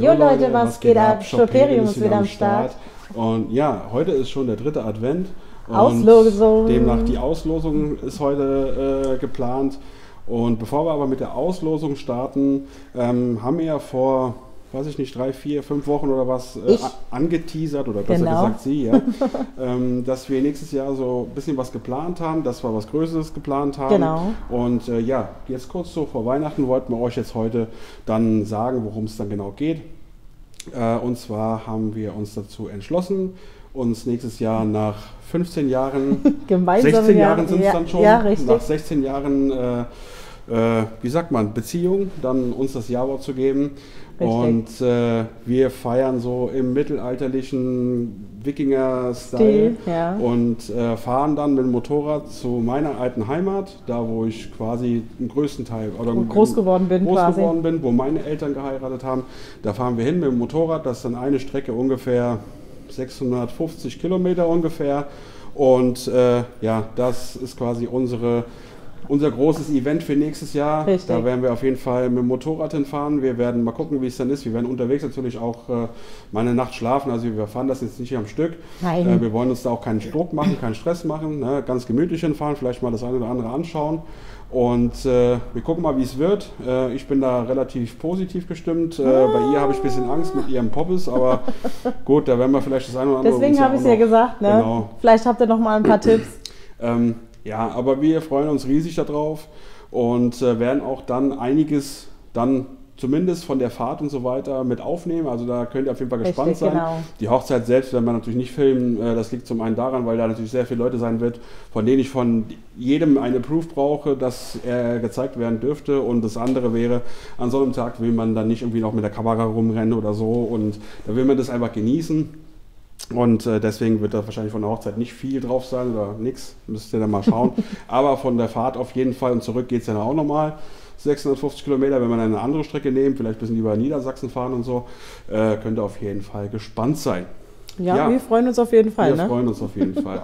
Jo Leute, was geht ab? Shoperium ist wieder am Start. Und ja, heute ist schon der 3. Advent. Und Auslosung. Demnach die Auslosung ist heute geplant. Und bevor wir aber mit der Auslosung starten, haben wir ja vor, weiß ich nicht, 3, 4, 5 Wochen oder was angeteasert, oder besser gesagt Sie, ja, dass wir nächstes Jahr so ein bisschen was geplant haben, dass wir was Größeres geplant haben. Genau. Und ja, jetzt kurz so vor Weihnachten wollten wir euch jetzt heute dann sagen, worum es dann genau geht. Und zwar haben wir uns dazu entschlossen, uns nächstes Jahr nach 15 Jahren, 16 Jahren sind es dann schon, nach 16 Jahren, wie sagt man, Beziehung, dann uns das Ja-Wort zu geben. Richtig. Und wir feiern so im mittelalterlichen Wikinger-Style und fahren dann mit dem Motorrad zu meiner alten Heimat, da wo ich quasi im größten Teil oder groß geworden bin, wo meine Eltern geheiratet haben. Da fahren wir hin mit dem Motorrad, das ist dann eine Strecke ungefähr 650 Kilometer ungefähr. Und ja, das ist quasi unser großes Event für nächstes Jahr. Richtig. Da werden wir auf jeden Fall mit dem Motorrad hinfahren. Wir werden mal gucken, wie es dann ist. Wir werden unterwegs natürlich auch mal eine Nacht schlafen. Also wir fahren das jetzt nicht am Stück. Nein. Wir wollen uns da auch keinen Druck machen, keinen Stress machen. Ne? Ganz gemütlich hinfahren, vielleicht mal das eine oder andere anschauen. Und wir gucken mal, wie es wird. Ich bin da relativ positiv gestimmt. Bei ihr habe ich ein bisschen Angst mit ihrem Poppes, aber gut, da werden wir vielleicht das eine oder andere. Deswegen habe ich es ja gesagt, ne? Genau. Vielleicht habt ihr noch mal ein paar Tipps. Ja, aber wir freuen uns riesig darauf und werden auch dann einiges dann zumindest von der Fahrt und so weiter mit aufnehmen. Also da könnt ihr auf jeden Fall gespannt sein. Genau. Die Hochzeit selbst werden wir natürlich nicht filmen. Das liegt zum einen daran, weil da natürlich sehr viele Leute sein wird, von denen ich von jedem eine Proof brauche, dass er gezeigt werden dürfte. Und das andere wäre, an so einem Tag will man dann nicht irgendwie noch mit der Kamera rumrennen oder so. Und da will man das einfach genießen. Und deswegen wird da wahrscheinlich von der Hochzeit nicht viel drauf sein oder nichts, müsst ihr dann mal schauen. Aber von der Fahrt auf jeden Fall und zurück geht es dann auch nochmal 650 Kilometer, wenn man eine andere Strecke nehmen, vielleicht ein bisschen über Niedersachsen fahren und so, könnt ihr auf jeden Fall gespannt sein. Ja, wir freuen uns auf jeden Fall. Wir freuen uns auf jeden Fall.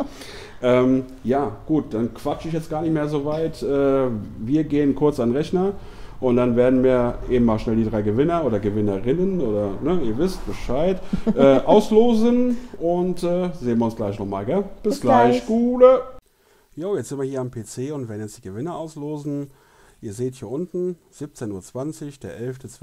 Ja, gut, dann quatsche ich jetzt gar nicht mehr so weit. Wir gehen kurz an den Rechner. Und dann werden wir eben mal schnell die 3 Gewinner oder Gewinnerinnen oder, ne, ihr wisst Bescheid, auslosen und sehen wir uns gleich nochmal, gell? Bis gleich, Gute! Jo, jetzt sind wir hier am PC und werden jetzt die Gewinner auslosen. Ihr seht hier unten 17:20 Uhr, der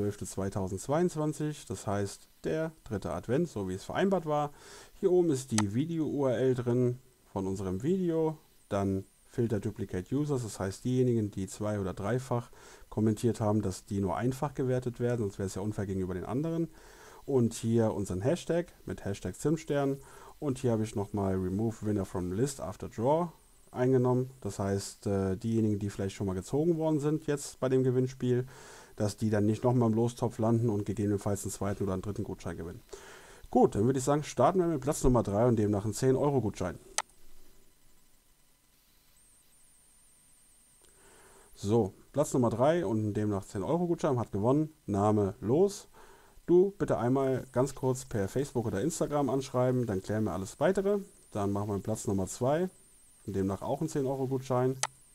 11.12.2022, das heißt der 3. Advent, so wie es vereinbart war. Hier oben ist die Video-URL drin von unserem Video, dann Filter Duplicate Users, das heißt diejenigen, die 2- oder 3-fach kommentiert haben, dass die nur einfach gewertet werden, sonst wäre es ja unfair gegenüber den anderen. Und hier unseren Hashtag mit Hashtag Zimtstern. Und hier habe ich nochmal Remove Winner from List After Draw eingenommen. Das heißt, diejenigen, die vielleicht schon mal gezogen worden sind jetzt bei dem Gewinnspiel, dass die dann nicht nochmal im Lostopf landen und gegebenenfalls einen 2. oder einen 3. Gutschein gewinnen. Gut, dann würde ich sagen, starten wir mit Platz Nummer 3 und demnach einen 10-Euro-Gutschein. So, Platz Nummer 3 und demnach 10-Euro-Gutschein hat gewonnen. Name los. Du bitte einmal ganz kurz per Facebook oder Instagram anschreiben, dann klären wir alles weitere. Dann machen wir Platz Nummer 2 und demnach auch einen 10-Euro-Gutschein.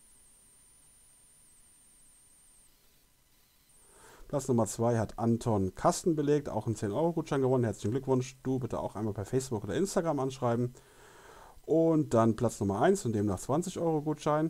Platz Nummer 2 hat Anton Kasten belegt, auch einen 10-Euro-Gutschein gewonnen. Herzlichen Glückwunsch. Du bitte auch einmal per Facebook oder Instagram anschreiben. Und dann Platz Nummer 1 und demnach 20-Euro-Gutschein.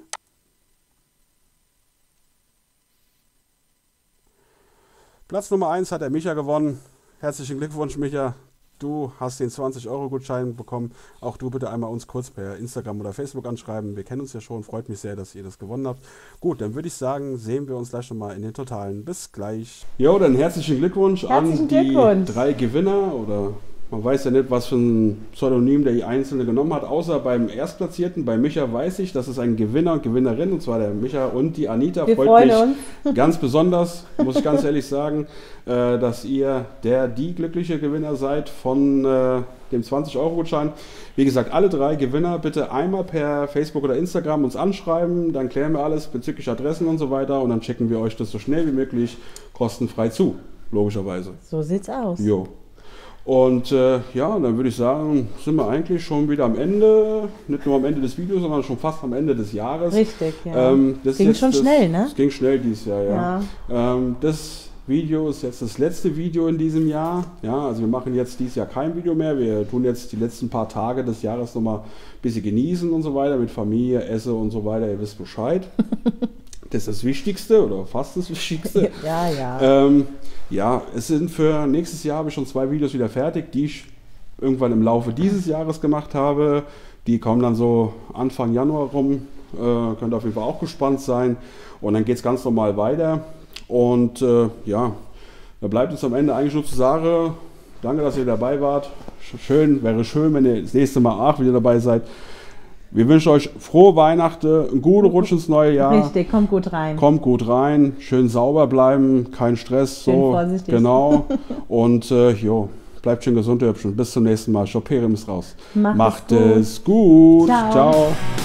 Platz Nummer 1 hat der Micha gewonnen. Herzlichen Glückwunsch, Micha. Du hast den 20-Euro-Gutschein bekommen. Auch du bitte einmal uns kurz per Instagram oder Facebook anschreiben. Wir kennen uns ja schon. Freut mich sehr, dass ihr das gewonnen habt. Gut, dann würde ich sagen, sehen wir uns gleich nochmal in den Totalen. Bis gleich. Jo, dann herzlichen Glückwunsch an die 3 Gewinner oder... Man weiß ja nicht, was für ein Pseudonym der Einzelne genommen hat, außer beim Erstplatzierten. Bei Micha weiß ich, das ist ein Gewinner und Gewinnerin, und zwar der Micha und die Anita. Wir freuen uns ganz besonders, muss ich ganz ehrlich sagen, dass ihr die glückliche Gewinner seid von dem 20-Euro-Gutschein. Wie gesagt, alle 3 Gewinner bitte einmal per Facebook oder Instagram uns anschreiben, dann klären wir alles bezüglich Adressen und so weiter und dann checken wir euch das so schnell wie möglich kostenfrei zu, logischerweise. So sieht's aus. Jo. Und ja, dann würde ich sagen, sind wir eigentlich schon wieder am Ende, nicht nur am Ende des Videos, sondern schon fast am Ende des Jahres. Richtig, ja. Das ging schon schnell, ne? Das ging schnell dieses Jahr, ja. Das Video ist jetzt das letzte Video in diesem Jahr. Ja, also wir machen jetzt dieses Jahr kein Video mehr. Wir tun jetzt die letzten paar Tage des Jahres nochmal ein bisschen genießen und so weiter, mit Familie, Essen und so weiter. Ihr wisst Bescheid. Das ist das Wichtigste oder fast das Wichtigste. Ja, es sind für nächstes Jahr habe ich schon 2 Videos wieder fertig, die ich irgendwann im Laufe dieses Jahres gemacht habe. Die kommen dann so Anfang Januar rum. Könnt auf jeden Fall auch gespannt sein. Und dann geht es ganz normal weiter. Und ja, da bleibt uns am Ende eigentlich nur zu sagen, danke, dass ihr dabei wart. Wäre schön, wenn ihr das nächste Mal auch wieder dabei seid. Wir wünschen euch frohe Weihnachten, einen guten Rutsch ins neue Jahr. Richtig, kommt gut rein. Kommt gut rein, schön sauber bleiben, kein Stress. Schön so vorsichtig. Genau. Und jo, bleibt schön gesund, ihr Hübschen. Bis zum nächsten Mal. Shopperim ist raus. Macht es gut. Ciao. Ciao.